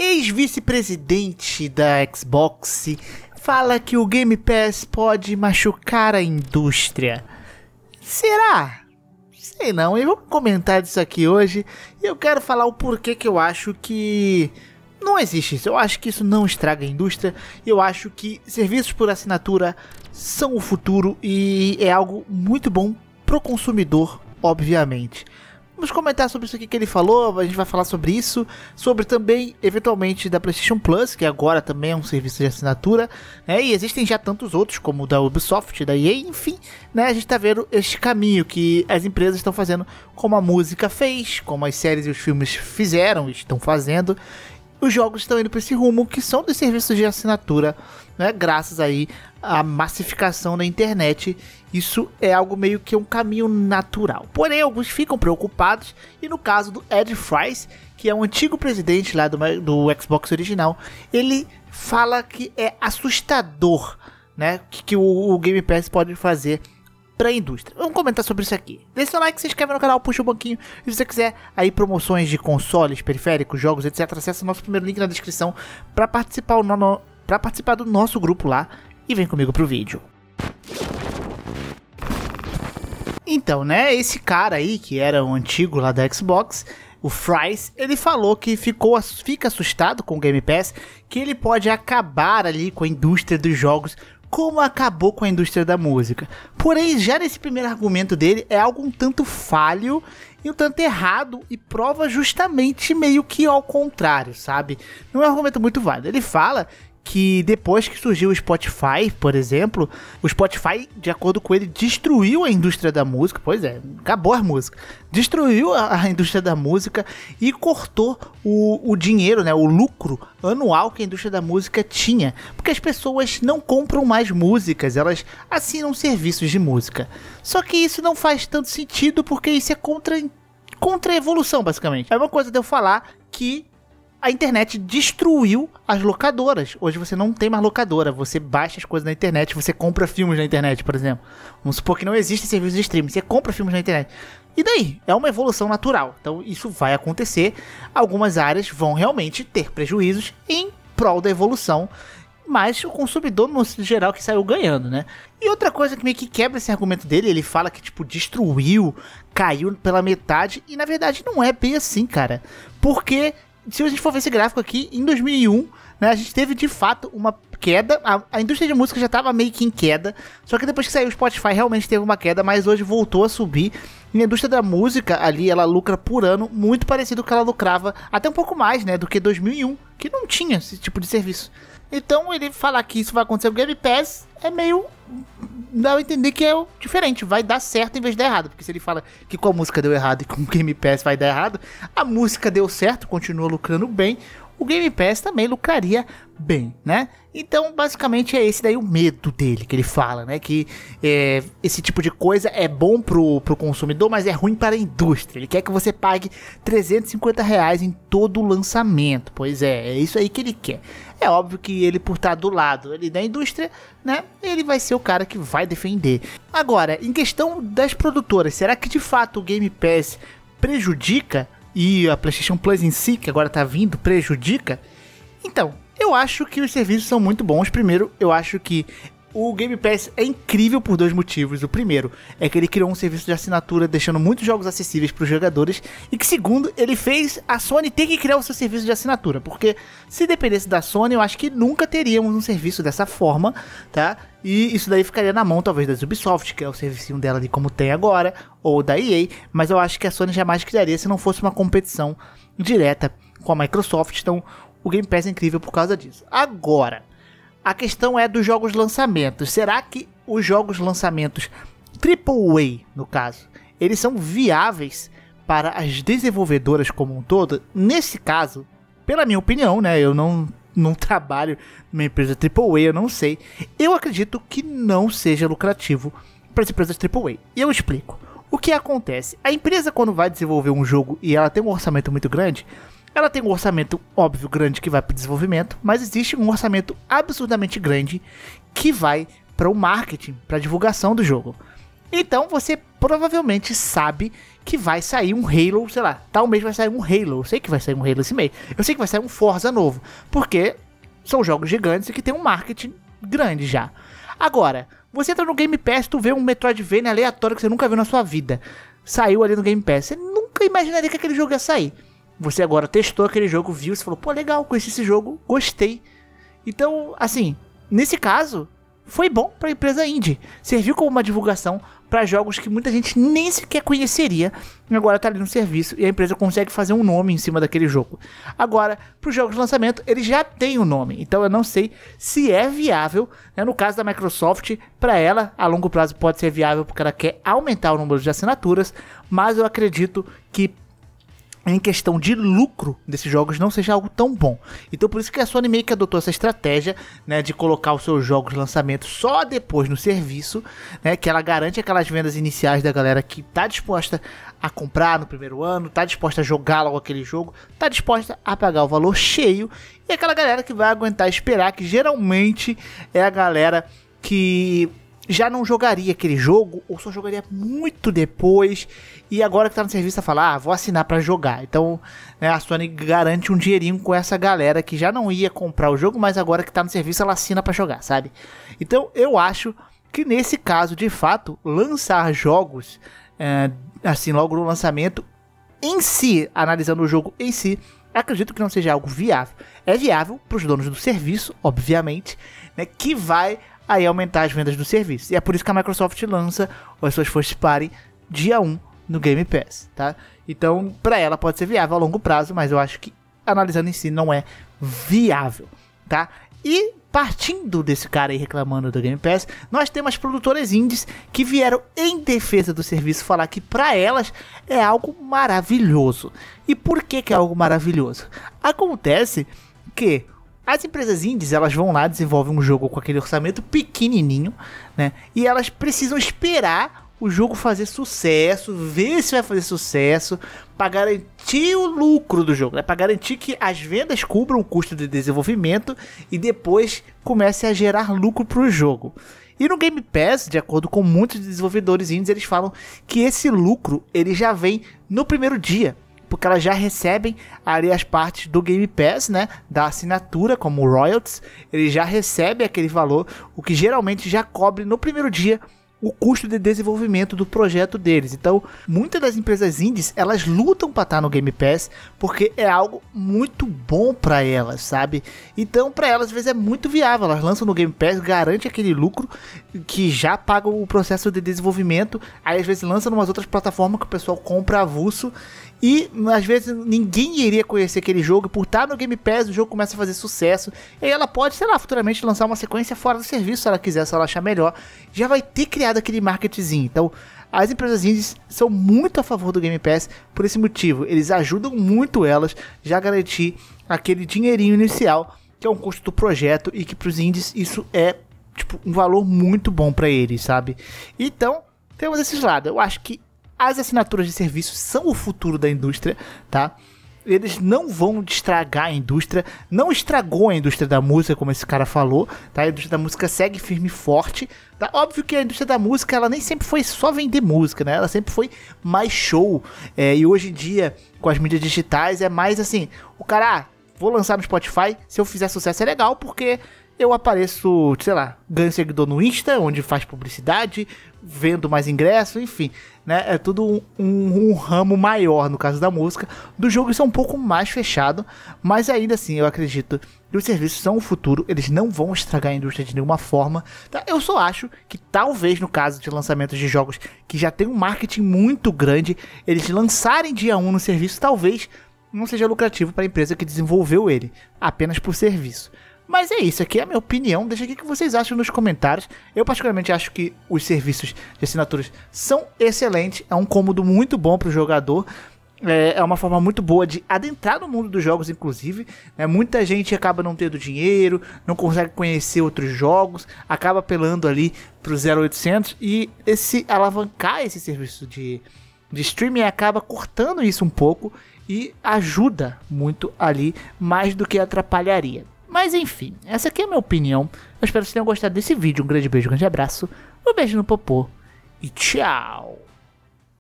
Ex-vice-presidente da Xbox fala que o Game Pass pode machucar a indústria. Será? Sei não, e vamos comentar disso aqui hoje. E eu quero falar o porquê que eu acho que não existe isso. Eu acho que isso não estraga a indústria. Eu acho que serviços por assinatura são o futuro e é algo muito bom pro consumidor, obviamente. Vamos comentar sobre isso aqui que ele falou, a gente vai falar sobre isso, sobre também, eventualmente, da PlayStation Plus, que agora também é um serviço de assinatura, né, e existem já tantos outros, como o da Ubisoft, da EA, enfim, né, a gente tá vendo este caminho que as empresas estão fazendo, como a música fez, como as séries e os filmes fizeram e estão fazendo. Os jogos estão indo para esse rumo, que são dos serviços de assinatura, né, graças aí à massificação da internet. Isso é algo meio que um caminho natural. Porém, alguns ficam preocupados, e no caso do Ed Fries, que é um antigo presidente lá do Xbox original, ele fala que é assustador, né, que o Game Pass pode fazer para a indústria. Vamos comentar sobre isso aqui. Deixa seu like, se inscreve no canal, puxa o banquinho. E se você quiser aí promoções de consoles, periféricos, jogos, etc., acessa o nosso primeiro link na descrição para participar do nosso grupo lá e vem comigo pro vídeo. Então, né, esse cara aí, que era um antigo lá da Xbox, o Fries, ele falou que fica assustado com o Game Pass, que ele pode acabar ali com a indústria dos jogos, como acabou com a indústria da música. Porém, já nesse primeiro argumento dele, é algo um tanto falho e um tanto errado, e prova justamente meio que ao contrário, sabe? Não é um argumento muito válido. Ele fala que depois que surgiu o Spotify, por exemplo, o Spotify, de acordo com ele, destruiu a indústria da música. Pois é, acabou a música. Destruiu a indústria da música e cortou o dinheiro, né, o lucro anual que a indústria da música tinha. Porque as pessoas não compram mais músicas, elas assinam serviços de música. Só que isso não faz tanto sentido, porque isso é contra a evolução, basicamente. É uma coisa de eu falar que a internet destruiu as locadoras. Hoje você não tem mais locadora, você baixa as coisas na internet, você compra filmes na internet, por exemplo. Vamos supor que não existe serviço de streaming, você compra filmes na internet. E daí? É uma evolução natural. Então isso vai acontecer. Algumas áreas vão realmente ter prejuízos em prol da evolução, mas o consumidor, no geral, que saiu ganhando, né? E outra coisa que meio que quebra esse argumento dele, ele fala que, tipo, destruiu, caiu pela metade, e na verdade não é bem assim, cara. Porque se a gente for ver esse gráfico aqui, em 2001, né, a gente teve de fato uma queda. A indústria de música já estava meio que em queda, só que depois que saiu o Spotify realmente teve uma queda, mas hoje voltou a subir. E a indústria da música ali, ela lucra por ano muito parecido com o que ela lucrava, até um pouco mais, né, do que 2001, que não tinha esse tipo de serviço. Então ele falar que isso vai acontecer com o Game Pass é meio, dá a entender que é diferente, vai dar certo em vez de dar errado. Porque se ele fala que com a música deu errado e com o Game Pass vai dar errado, a música deu certo, continua lucrando bem, o Game Pass também lucraria bem, né? Então basicamente é esse daí o medo dele, que ele fala, né? Que esse tipo de coisa é bom pro consumidor, mas é ruim para a indústria. Ele quer que você pague R$350 em todo o lançamento. Pois é isso aí que ele quer. É óbvio que ele, por estar do lado ali da indústria, né, ele vai ser o cara que vai defender. Agora, em questão das produtoras, será que de fato o Game Pass prejudica? E a PlayStation Plus em si, que agora tá vindo, prejudica? Então, eu acho que os serviços são muito bons. Primeiro, eu acho que o Game Pass é incrível por dois motivos. O primeiro é que ele criou um serviço de assinatura deixando muitos jogos acessíveis para os jogadores. E que segundo, ele fez a Sony ter que criar o seu serviço de assinatura. Porque se dependesse da Sony, eu acho que nunca teríamos um serviço dessa forma, tá? E isso daí ficaria na mão talvez da Ubisoft, que é o serviço dela ali como tem agora, ou da EA. Mas eu acho que a Sony jamais criaria se não fosse uma competição direta com a Microsoft. Então o Game Pass é incrível por causa disso. Agora, a questão é dos jogos lançamentos. Será que os jogos lançamentos AAA, no caso, eles são viáveis para as desenvolvedoras como um todo? Nesse caso, pela minha opinião, né, eu não trabalho numa empresa AAA, eu não sei. Eu acredito que não seja lucrativo para as empresas AAA. E eu explico. O que acontece? A empresa, quando vai desenvolver um jogo e ela tem um orçamento muito grande, ela tem um orçamento, óbvio, grande que vai para o desenvolvimento, mas existe um orçamento absurdamente grande que vai para o marketing, para a divulgação do jogo. Então você provavelmente sabe que vai sair um Halo, sei lá, tal mês vai sair um Halo. Eu sei que vai sair um Halo esse mês. Eu sei que vai sair um Forza novo, porque são jogos gigantes e que tem um marketing grande já. Agora, você entra no Game Pass, tu vê um Metroidvania aleatório que você nunca viu na sua vida. Saiu ali no Game Pass, você nunca imaginaria que aquele jogo ia sair. Você agora testou aquele jogo, viu, você falou, pô, legal, conheci esse jogo, gostei. Então, assim, nesse caso, foi bom para a empresa indie. Serviu como uma divulgação para jogos que muita gente nem sequer conheceria. E agora tá ali no serviço e a empresa consegue fazer um nome em cima daquele jogo. Agora, para os jogos de lançamento, ele já tem um nome. Então eu não sei se é viável, né? No caso da Microsoft, para ela, a longo prazo pode ser viável porque ela quer aumentar o número de assinaturas. Mas eu acredito que em questão de lucro desses jogos não seja algo tão bom. Então por isso que a Sony meio que adotou essa estratégia, né, de colocar os seus jogos de lançamento só depois no serviço, né, que ela garante aquelas vendas iniciais da galera que tá disposta a comprar no primeiro ano, tá disposta a jogar logo aquele jogo, tá disposta a pagar o valor cheio, e aquela galera que vai aguentar esperar, que geralmente é a galera que já não jogaria aquele jogo, ou só jogaria muito depois, e agora que tá no serviço a falar, vou assinar pra jogar. Então, né, a Sony garante um dinheirinho com essa galera que já não ia comprar o jogo, mas agora que tá no serviço ela assina pra jogar, sabe? Então, eu acho que nesse caso, de fato, lançar jogos, assim, logo no lançamento, em si, analisando o jogo em si, acredito que não seja algo viável. É viável pros donos do serviço, obviamente, né, que vai aí aumentar as vendas do serviço. E é por isso que a Microsoft lança as suas first party dia 1 no Game Pass, tá? Então, para ela pode ser viável a longo prazo, mas eu acho que analisando em si não é viável, tá? E partindo desse cara aí reclamando do Game Pass, nós temos produtoras indies que vieram em defesa do serviço falar que para elas é algo maravilhoso. E por que que é algo maravilhoso? Acontece que as empresas indies, elas vão lá, desenvolvem um jogo com aquele orçamento pequenininho, né? E elas precisam esperar o jogo fazer sucesso, ver se vai fazer sucesso, para garantir o lucro do jogo, né? Para garantir que as vendas cubram o custo de desenvolvimento e depois comece a gerar lucro para o jogo. E no Game Pass, de acordo com muitos desenvolvedores indies, eles falam que esse lucro ele já vem no primeiro dia, porque elas já recebem ali as partes do Game Pass, né, da assinatura, como royalties, eles já recebem aquele valor, o que geralmente já cobre no primeiro dia o custo de desenvolvimento do projeto deles. Então, muitas das empresas indies, elas lutam para estar no Game Pass, porque é algo muito bom para elas, sabe? Então, para elas, às vezes é muito viável, elas lançam no Game Pass, garante aquele lucro, que já paga o processo de desenvolvimento, aí às vezes lança em umas outras plataformas que o pessoal compra avulso, e às vezes ninguém iria conhecer aquele jogo, e por estar no Game Pass o jogo começa a fazer sucesso, e aí ela pode, sei lá, futuramente lançar uma sequência fora do serviço, se ela quiser, se ela achar melhor, já vai ter criado aquele marketingzinho. Então as empresas indies são muito a favor do Game Pass por esse motivo, eles ajudam muito elas já a garantir aquele dinheirinho inicial, que é um custo do projeto, e que para os indies isso é tipo um valor muito bom para eles, sabe? Então temos esses lados. Eu acho que as assinaturas de serviço são o futuro da indústria, tá? Eles não vão estragar a indústria, não estragou a indústria da música, como esse cara falou, tá? A indústria da música segue firme e forte, tá? Óbvio que a indústria da música, ela nem sempre foi só vender música, né? Ela sempre foi mais show, e hoje em dia, com as mídias digitais, é mais assim, o cara, vou lançar no Spotify, se eu fizer sucesso é legal, porque eu apareço, sei lá, ganho seguidor no Insta, onde faz publicidade, vendo mais ingresso, enfim, né? É tudo um ramo maior, no caso da música. Do jogo isso é um pouco mais fechado, mas ainda assim eu acredito que os serviços são o futuro, eles não vão estragar a indústria de nenhuma forma, tá? Eu só acho que talvez no caso de lançamentos de jogos que já tem um marketing muito grande, eles lançarem dia 1 no serviço, talvez não seja lucrativo para a empresa que desenvolveu ele, apenas por serviço. Mas é isso, aqui é a minha opinião, deixa aqui o que vocês acham nos comentários. Eu particularmente acho que os serviços de assinaturas são excelentes, é um cômodo muito bom para o jogador, é uma forma muito boa de adentrar no mundo dos jogos, inclusive, né? Muita gente acaba não tendo dinheiro, não consegue conhecer outros jogos, acaba apelando ali para o 0800, e alavancar esse serviço de streaming acaba cortando isso um pouco e ajuda muito ali, mais do que atrapalharia. Mas enfim, essa aqui é a minha opinião. Eu espero que vocês tenham gostado desse vídeo. Um grande beijo, um grande abraço, um beijo no popô e tchau.